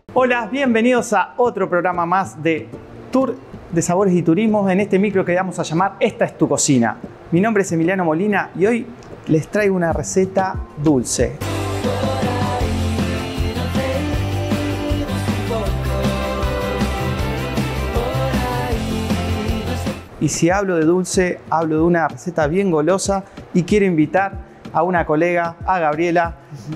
Hola, bienvenidos a otro programa más de Tour de Sabores y Turismos en este micro que vamos a llamar Esta es tu cocina. Mi nombre es Emiliano Molina y hoy les traigo una receta dulce. Y si hablo de dulce, hablo de una receta bien golosa y quiero invitar a una colega, a Gabriela,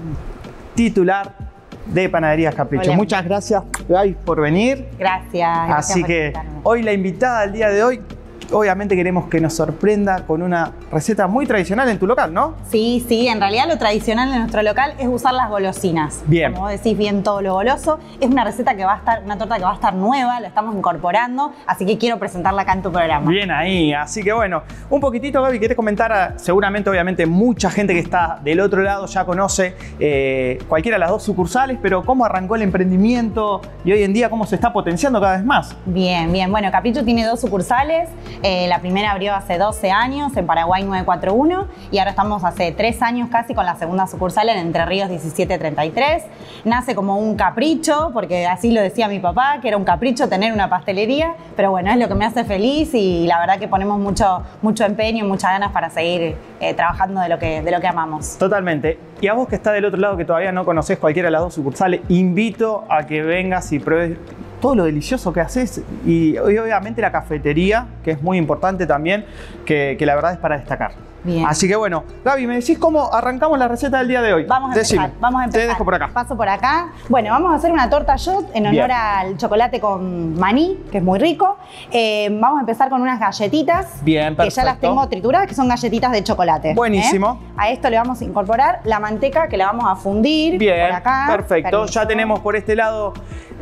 titular de Panaderías Capricho. Hola. Muchas gracias, Gaby, por venir. Gracias. Así por que invitarme. hoy la invitada del día de hoy, obviamente queremos que nos sorprenda con una receta muy tradicional en tu local, ¿no? Sí, en realidad lo tradicional de nuestro local es usar las golosinas. Bien. Como vos decís, bien todo lo goloso. Es una receta que va a estar, una torta que va a estar nueva, la estamos incorporando, así que quiero presentarla acá en tu programa. Bien ahí, así que bueno, un poquitito, Gaby, ¿querés comentar? Seguramente, obviamente, mucha gente que está del otro lado ya conoce cualquiera de las dos sucursales, pero ¿cómo arrancó el emprendimiento y hoy en día cómo se está potenciando cada vez más? Bien. Bueno, Capricho tiene dos sucursales. La primera abrió hace 12 años en Paraguay 941 y ahora estamos hace 3 años casi con la segunda sucursal en Entre Ríos 1733. Nace como un capricho, porque así lo decía mi papá, que era un capricho tener una pastelería, pero bueno, es lo que me hace feliz y la verdad que ponemos mucho empeño y muchas ganas para seguir trabajando de lo que amamos. Totalmente. Y a vos que estás del otro lado, que todavía no conocés cualquiera de las dos sucursales, invito a que vengas y pruebes todo lo delicioso que haces y obviamente la cafetería, que es muy importante también, que la verdad es para destacar. Bien. Así que bueno, Gaby, ¿me decís cómo arrancamos la receta del día de hoy? Vamos a empezar. Te dejo por acá. Paso por acá. Bueno, vamos a hacer una torta shot en honor Bien. al chocolate con maní, que es muy rico. Vamos a empezar con unas galletitas. Bien, que ya las perfecto. tengo trituradas, que son galletitas de chocolate. Buenísimo. A esto le vamos a incorporar la manteca que la vamos a fundir. Bien, por acá. perfecto. Permiso. Ya tenemos por este lado,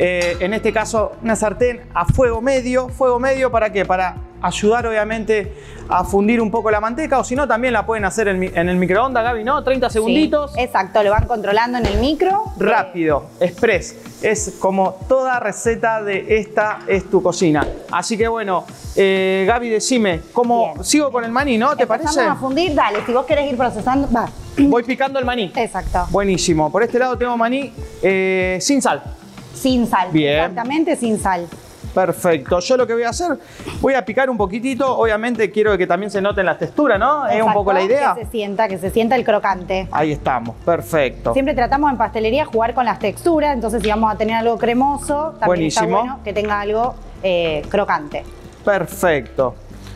en este caso, una sartén a fuego medio. ¿Fuego medio para qué? Para ayudar, obviamente, a fundir un poco la manteca, o si no, también la pueden hacer en el microondas, Gaby, ¿no? 30 segunditos. Sí, exacto, lo van controlando en el micro. Rápido, express. Es como toda receta de Esta es tu cocina. Así que bueno, Gaby, decime, ¿cómo Bien. sigo con el maní, no? ¿Te Empezamos parece? a fundir, dale, si vos querés ir procesando, va. Voy picando el maní. Exacto. Buenísimo. Por este lado tengo maní sin sal. Sin sal. Bien. Exactamente, sin sal. Perfecto. Yo lo que voy a hacer, voy a picar un poquitito. Obviamente quiero que también se noten las texturas, ¿no? Es un Exacto, poco la idea. Que se sienta el crocante. Ahí estamos. Perfecto. Siempre tratamos en pastelería jugar con las texturas, entonces si vamos a tener algo cremoso, también Buenísimo. está bueno que tenga algo crocante. Perfecto.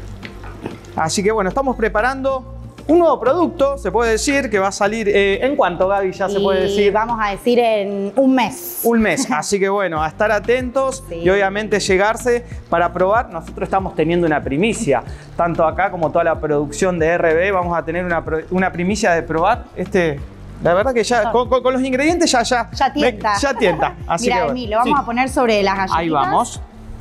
Así que bueno, estamos preparando un nuevo producto, se puede decir, que va a salir ¿en cuánto, Gaby? Ya se puede decir. Vamos a decir en un mes. Un mes, así que bueno, a estar atentos Sí. y obviamente llegarse para probar. Nosotros estamos teniendo una primicia, tanto acá como toda la producción de RB, vamos a tener una primicia de probar la verdad que ya con los ingredientes ya tienta. ya tienta. Así Mira, que Emi, lo vamos sí. a poner sobre las galletitas. Ahí vamos.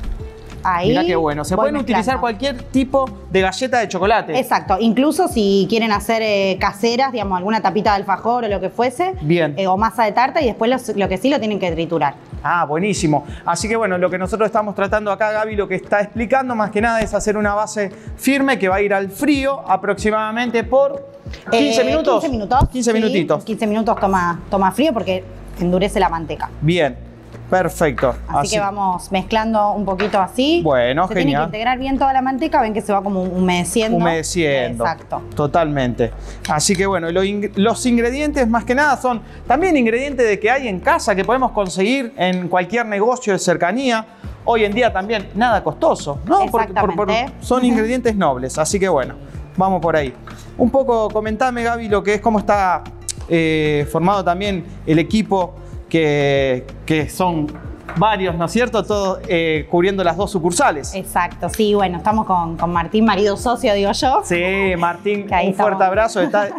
Ahí. Mira qué bueno. Se voy pueden utilizar mezclando. cualquier tipo de galleta de chocolate. Exacto, incluso si quieren hacer caseras, digamos, alguna tapita de alfajor o lo que fuese. Bien. O masa de tarta y después lo que sí lo tienen que triturar. Ah, buenísimo. Así que bueno, lo que nosotros estamos tratando acá, Gaby, lo que está explicando más que nada es hacer una base firme que va a ir al frío aproximadamente por 15 minutos. 15 minutos. 15 sí, minutitos. 15 minutos toma frío porque endurece la manteca. Bien, perfecto. Así que vamos mezclando un poquito así. Bueno, se genial. tiene que integrar bien toda la manteca, ven que se va como humedeciendo. Humedeciendo. Exacto. Totalmente. Así que bueno, los ingredientes más que nada son también ingredientes de que hay en casa que podemos conseguir en cualquier negocio de cercanía. Hoy en día también nada costoso, ¿no? Exactamente. Son ingredientes nobles, así que bueno, vamos por ahí. Un poco comentame, Gaby, lo que es, cómo está formado también el equipo, que son varios, ¿no es cierto? Todos cubriendo las dos sucursales. Exacto, sí, bueno, estamos con Martín, marido socio, digo yo. Sí, Martín, Que ahí un fuerte estamos. abrazo.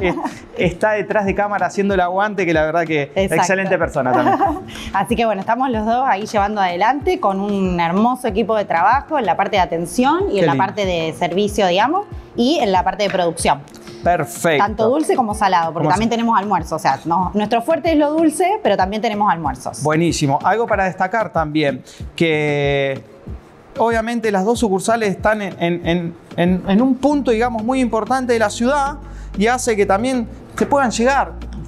Está detrás de cámara haciendo el aguante, que la verdad que Exacto. excelente persona también. Así que bueno, estamos los dos ahí llevando adelante con un hermoso equipo de trabajo en la parte de atención y Qué en la lindo. parte de servicio, digamos, y en la parte de producción. Perfecto. Tanto dulce como salado, porque Como también tenemos almuerzo. O sea, nuestro fuerte es lo dulce, pero también tenemos almuerzos. Buenísimo. Algo para destacar también, que obviamente las dos sucursales están en un punto, digamos, muy importante de la ciudad y hace que también se puedan llegar.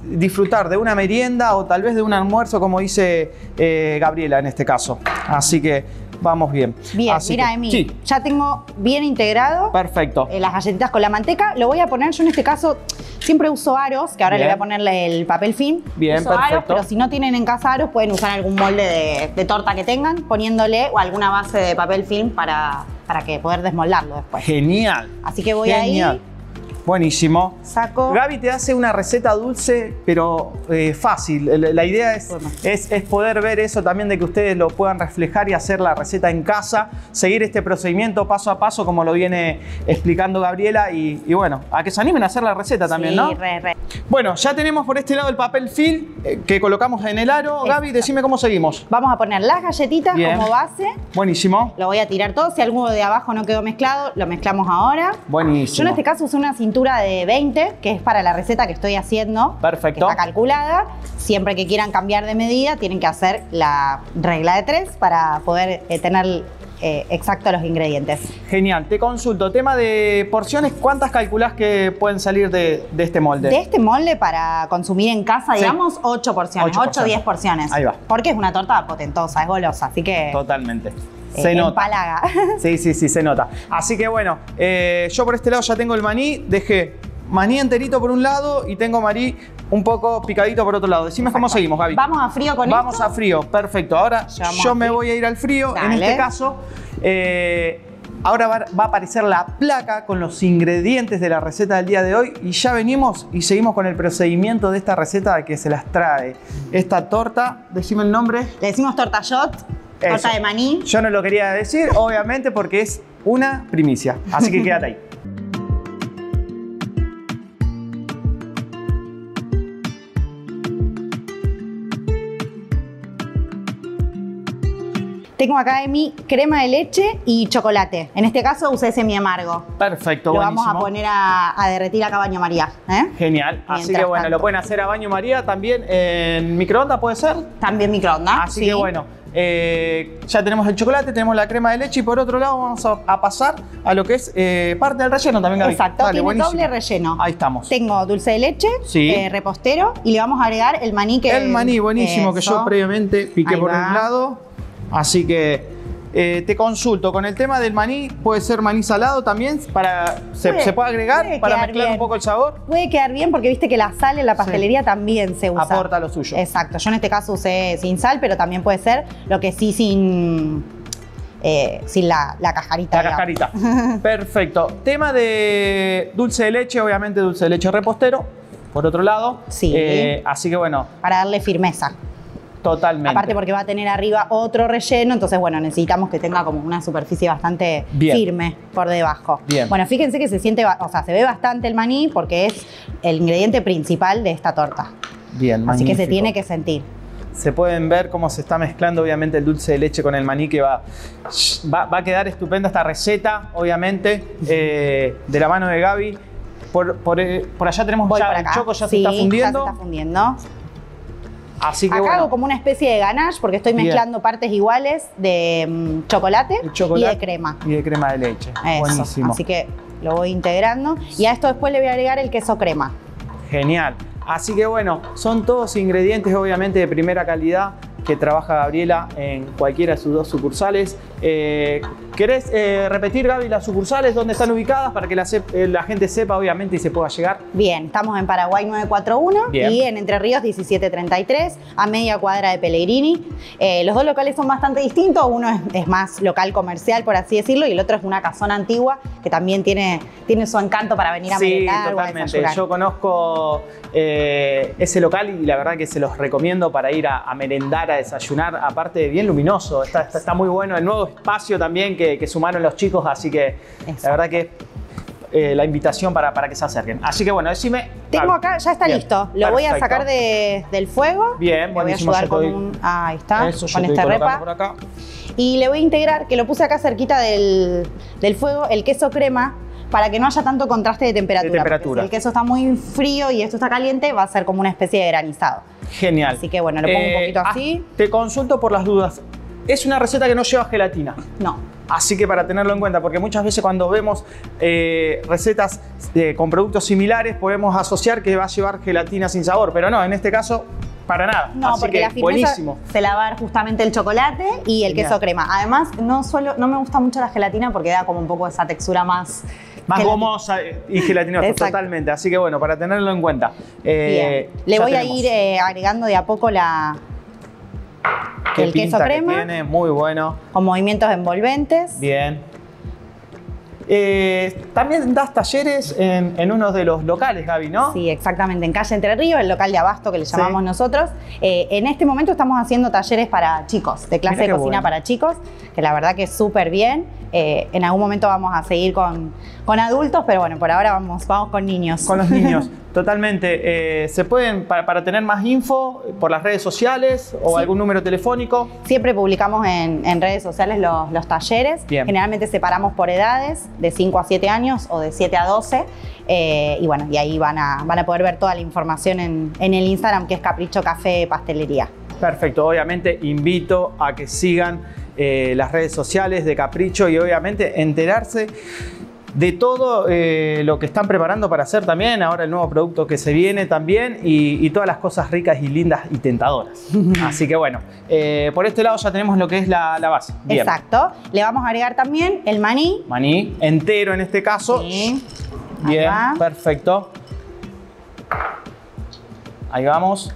disfrutar de una merienda o tal vez de un almuerzo, como dice Gabriela en este caso. Así que vamos bien. Bien, así mira, que, Emi, sí. ya tengo bien integrado. Perfecto. Las galletitas con la manteca. Lo voy a poner, yo en este caso siempre uso aros, que ahora Bien. le voy a ponerle el papel film. Bien, uso aros, perfecto. pero si no tienen en casa aros, pueden usar algún molde de torta que tengan, poniéndole o alguna base de papel film para que poder desmoldarlo después. Genial. Así que voy Genial. ahí, Buenísimo. saco. Gaby te hace una receta dulce, pero fácil. La idea es poder ver eso también, de que ustedes lo puedan reflejar y hacer la receta en casa, seguir este procedimiento paso a paso como lo viene explicando Gabriela y bueno, a que se animen a hacer la receta también, Sí, ¿no? re. Bueno, ya tenemos por este lado el papel film que colocamos en el aro. Gaby, decime cómo seguimos. Vamos a poner las galletitas Bien. como base. Buenísimo. Lo voy a tirar todo. Si alguno de abajo no quedó mezclado, lo mezclamos ahora. Buenísimo. Yo en este caso usé una cintura de 20, que es para la receta que estoy haciendo. Perfecto. Que está calculada. Siempre que quieran cambiar de medida, tienen que hacer la regla de 3 para poder tener exactos los ingredientes. Genial. Te consulto, tema de porciones, ¿cuántas calculás que pueden salir de este molde? De este molde para consumir en casa, Sí. digamos, 8 porciones. 8 o 10 porciones. Ahí va. Porque es una torta potentosa, es golosa, así que Totalmente. Se nota. empalaga. Sí, se nota. Así que bueno, yo por este lado ya tengo el maní. Dejé maní enterito por un lado y tengo maní un poco picadito por otro lado. Decime cómo seguimos, Gaby. Vamos a frío con Vamos esto. a frío, perfecto. Ahora Llevamos yo a me frío. voy a ir al frío. En Dale. este caso, ahora va a aparecer la placa con los ingredientes de la receta del día de hoy y ya venimos y seguimos con el procedimiento de esta receta que se las trae. Esta torta, decime el nombre. Le decimos tortallot, torta Eso. de maní. Yo no lo quería decir, obviamente, porque es una primicia. Así que quédate ahí. Tengo acá de mi crema de leche y chocolate. En este caso usé semi amargo. Perfecto, Lo buenísimo. vamos a poner a derretir acá a baño María. Genial. Así Mientras que bueno, tanto. lo pueden hacer a baño María también en microondas, ¿puede ser? También microondas. Así sí. que bueno, ya tenemos el chocolate, tenemos la crema de leche y por otro lado vamos a pasar a lo que es parte del relleno también, Gaby. Exacto, Dale, tiene buenísimo. doble relleno. Ahí estamos. Tengo dulce de leche, Sí. repostero y le vamos a agregar el maní que... El maní buenísimo que yo Eso. previamente piqué Ahí por va. un lado. Así que te consulto, con el tema del maní, ¿puede ser maní salado también? ¿Se puede agregar puede para quedar mezclar bien. un poco el sabor? Puede quedar bien porque viste que la sal en la pastelería también se usa. Aporta lo suyo. Exacto. Yo en este caso usé sin sal, pero también puede ser lo que sí sin la cajarita. La digamos. cascarita. Perfecto. Tema de dulce de leche, obviamente dulce de leche repostero, por otro lado. Sí. Así que bueno, Para darle firmeza. totalmente. Aparte porque va a tener arriba otro relleno, entonces bueno, necesitamos que tenga como una superficie bastante Bien. firme por debajo. Bien. Bueno, fíjense que se siente, o sea, se ve bastante el maní porque es el ingrediente principal de esta torta. Bien, Así que se magnífico. tiene que sentir. Se pueden ver cómo se está mezclando obviamente el dulce de leche con el maní, que va a quedar estupenda esta receta, obviamente, de la mano de Gaby. Por allá tenemos Voy ya por el acá. choco, ya se Sí, está fundiendo. Ya se está fundiendo. Así que Acá bueno, hago como una especie de ganache porque estoy Bien. mezclando partes iguales de chocolate, el chocolate y de crema. Y de crema de leche. Eso. Buenísimo. Así que lo voy integrando. Y a esto después le voy a agregar el queso crema. Genial. Así que bueno, son todos ingredientes obviamente de primera calidad que trabaja Gabriela en cualquiera de sus dos sucursales. ¿Querés repetir, Gaby, las sucursales dónde están ubicadas para que la gente sepa obviamente y se pueda llegar? Bien, estamos en Paraguay 941 Bien. y en Entre Ríos 1733, a media cuadra de Pellegrini. Los dos locales son bastante distintos, uno es más local comercial, por así decirlo, y el otro es una casona antigua que también tiene su encanto para venir a Sí, merendar o a totalmente. desayunar. Yo conozco ese local y la verdad que se los recomiendo para ir a merendar, a desayunar, aparte de bien luminoso. Está muy bueno el nuevo espacio también que sumaron los chicos, así que Exacto. la verdad que la invitación para que se acerquen. Así que bueno, decime. Tengo acá, ya está Bien, listo. Lo voy a perfecto. sacar del fuego. Bien, Le voy a buenísimo, ayudar yo con estoy- un... Ahí está, Eso yo con estoy este colocando repa. por acá. Y le voy a integrar, que lo puse acá cerquita del fuego, el queso crema para que no haya tanto contraste de temperatura. De temperatura. Porque si el queso está muy frío y esto está caliente, va a ser como una especie de granizado. Genial. Así que bueno, lo pongo un poquito así. Te consulto por las dudas. Es una receta que no lleva gelatina. No. Así que para tenerlo en cuenta, porque muchas veces cuando vemos recetas con productos similares podemos asociar que va a llevar gelatina sin sabor, pero no, en este caso para nada. No, así porque que la firmeza buenísimo. se la va a dar justamente el chocolate y el queso crema. Además, no me gusta mucho la gelatina porque da como un poco esa textura más gomosa y gelatinosa, Exacto. Totalmente. Así que bueno, para tenerlo en cuenta. Bien. Le voy a ir agregando de a poco el queso crema. Que tiene, muy bueno. Con movimientos envolventes. Bien. También das talleres en uno de los locales, Gaby, ¿no? Sí, exactamente, en calle Entre Ríos, el local de abasto que le llamamos nosotros. En este momento estamos haciendo talleres para chicos, de clase de cocina para chicos, que la verdad que es súper bien. En algún momento vamos a seguir con adultos, pero bueno, por ahora vamos con niños. Con los niños, totalmente. ¿Se pueden, para tener más info, por las redes sociales o algún número telefónico? Siempre publicamos en redes sociales los talleres. Bien. Generalmente separamos por edades, de 5 a 7 años o de 7 a 12. Y bueno, y ahí van a poder ver toda la información en el Instagram, que es Capricho Café Pastelería. Perfecto, obviamente invito a que sigan las redes sociales de Capricho y obviamente enterarse de todo lo que están preparando para hacer también, ahora el nuevo producto que se viene también y todas las cosas ricas y lindas y tentadoras. Así que bueno, por este lado ya tenemos lo que es la base. Bien. Exacto. Le vamos a agregar también el maní. Maní entero en este caso. Sí. Bien, perfecto. Ahí vamos.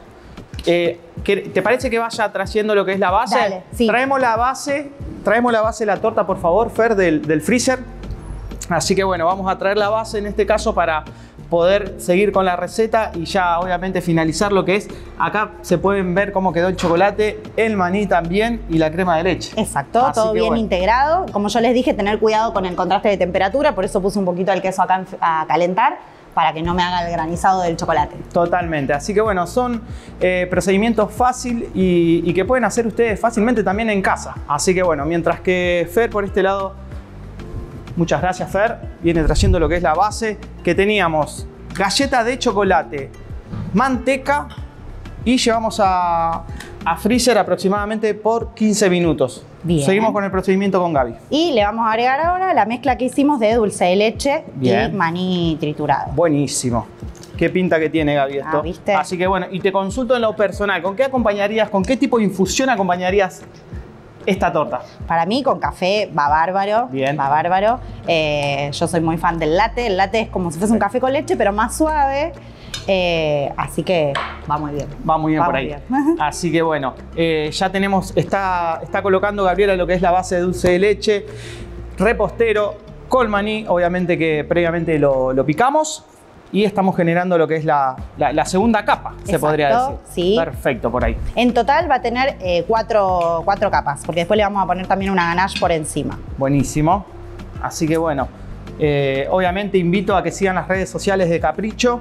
¿Te parece que vaya trayendo lo que es la base? Dale, sí. Traemos la base de la torta, por favor, Fer, del freezer. Así que bueno, vamos a traer la base en este caso para poder seguir con la receta y ya obviamente finalizar lo que es. Acá se pueden ver cómo quedó el chocolate, el maní también y la crema de leche. Exacto, Así todo que bien bueno. Integrado. Como yo les dije, tener cuidado con el contraste de temperatura, por eso puse un poquito el queso acá a calentar, para que no me haga el granizado del chocolate. Totalmente, así que bueno, son procedimientos fáciles y que pueden hacer ustedes fácilmente también en casa. Así que bueno, mientras que Fer por este lado, muchas gracias Fer, viene trayendo lo que es la base, que teníamos galleta de chocolate, manteca y llevamos a freezer aproximadamente por 15 minutos. Bien. Seguimos con el procedimiento con Gaby. Y le vamos a agregar ahora la mezcla que hicimos de dulce de leche y maní triturado. Buenísimo. Qué pinta que tiene, Gaby, esto. ¿viste? Así que bueno, y te consulto en lo personal, ¿con qué acompañarías, con qué tipo de infusión acompañarías esta torta? Para mí con café va bárbaro. Bien. Va bárbaro. Yo soy muy fan del latte. El latte es como si fuese un café con leche, pero más suave. Así que va muy bien. Va muy bien Va por muy ahí. bien. Así que bueno, ya tenemos, está colocando Gabriela lo que es la base de dulce de leche, repostero, con maní, obviamente que previamente lo picamos. Y estamos generando lo que es la segunda capa, se podría decir. Sí. Perfecto, por ahí. En total va a tener cuatro capas, porque después le vamos a poner también una ganache por encima. Buenísimo. Así que bueno, obviamente invito a que sigan las redes sociales de Capricho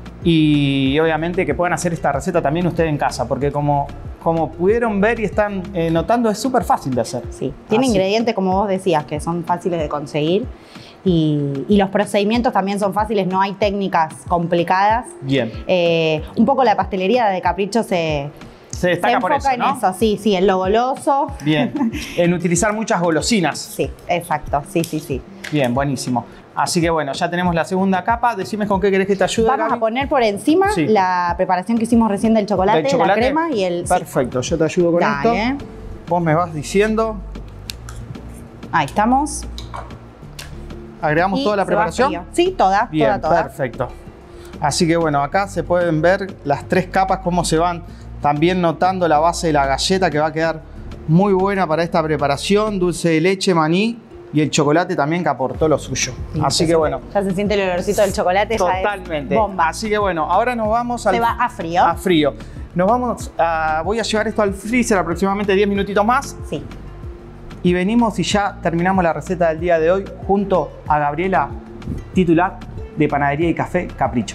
y obviamente que puedan hacer esta receta también ustedes en casa, porque como pudieron ver y están notando, es súper fácil de hacer. Sí, tiene ingredientes, como vos decías, que son fáciles de conseguir. Y los procedimientos también son fáciles, no hay técnicas complicadas. Bien. Un poco la pastelería de Capricho se destaca por eso, en ¿no? eso, sí, en lo goloso. Bien. En utilizar muchas golosinas. Sí, exacto, sí. Bien, buenísimo. Así que bueno, ya tenemos la segunda capa. Decime con qué querés que te ayude, Vamos Gaby. a poner por encima la preparación que hicimos recién del chocolate, la crema y el... Perfecto, yo te ayudo con esto. Vos me vas diciendo. Ahí estamos. ¿Agregamos toda la preparación? Sí, toda. Bien, perfecto. Así que bueno, acá se pueden ver las tres capas, cómo se van también notando la base de la galleta, que va a quedar muy buena para esta preparación. Dulce de leche, maní y el chocolate también, que aportó lo suyo. Sí, así que bueno. Ya se siente el olorcito del chocolate. Totalmente. Ya es bomba. Así que bueno, ahora nos vamos Se va a frío. A frío. Voy a llevar esto al freezer aproximadamente 10 minutitos más. Sí. Y venimos y ya terminamos la receta del día de hoy junto a Gabriela, titular de Panadería y Café Capricho.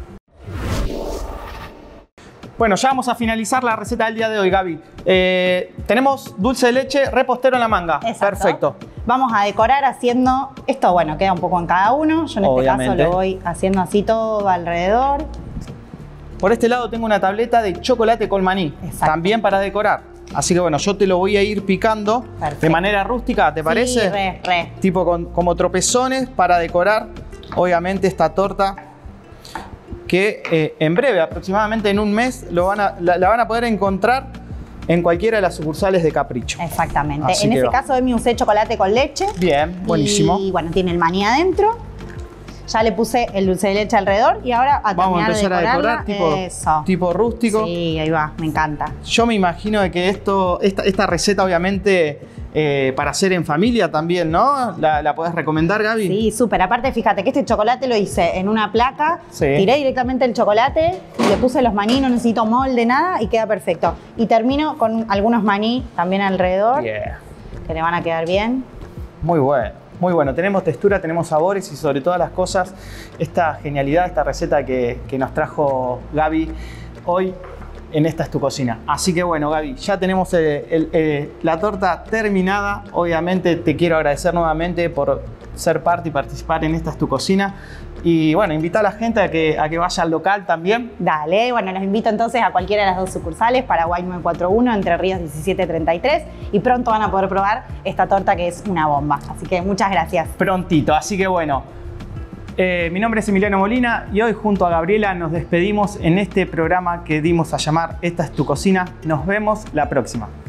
Bueno, ya vamos a finalizar la receta del día de hoy, Gaby. Tenemos dulce de leche, repostero en la manga. Exacto. Perfecto. Vamos a decorar haciendo, esto bueno, queda un poco en cada uno. Yo en este caso lo voy haciendo así todo alrededor. Por este lado tengo una tableta de chocolate con maní, también para decorar. Así que bueno, yo te lo voy a ir picando de manera rústica, ¿te parece? Sí, re. Tipo como tropezones para decorar, obviamente, esta torta que en breve, aproximadamente en un mes, la van a poder encontrar en cualquiera de las sucursales de Capricho. Exactamente. Así en que ese va. caso, Emi, usé chocolate con leche. Bien, buenísimo. Y bueno, tiene el maní adentro. Ya le puse el dulce de leche alrededor y ahora Vamos a empezar a decorar tipo rústico. Sí, ahí va, me encanta. Yo me imagino de que esta receta, obviamente, para hacer en familia también, ¿no? ¿La podés recomendar, Gaby? Sí, súper. Aparte, fíjate que este chocolate lo hice en una placa, Sí. tiré directamente el chocolate, le puse los maní, no necesito molde, nada, y queda perfecto. Y termino con algunos maní también alrededor, Yeah. que le van a quedar bien. Muy bueno. Muy bueno, tenemos textura, tenemos sabores y sobre todas las cosas, esta genialidad, esta receta que nos trajo Gaby hoy en Esta es tu cocina. Así que bueno, Gaby, ya tenemos la torta terminada. Obviamente te quiero agradecer nuevamente por ser parte y participar en Esta es tu cocina. Y bueno, invita a la gente a que vaya al local también. Dale, bueno, los invito entonces a cualquiera de las dos sucursales, Paraguay 941, Entre Ríos 1733, y pronto van a poder probar esta torta que es una bomba. Así que muchas gracias. Prontito, así que bueno. Mi nombre es Emiliano Molina y hoy junto a Gabriela nos despedimos en este programa que dimos a llamar Esta es tu cocina. Nos vemos la próxima.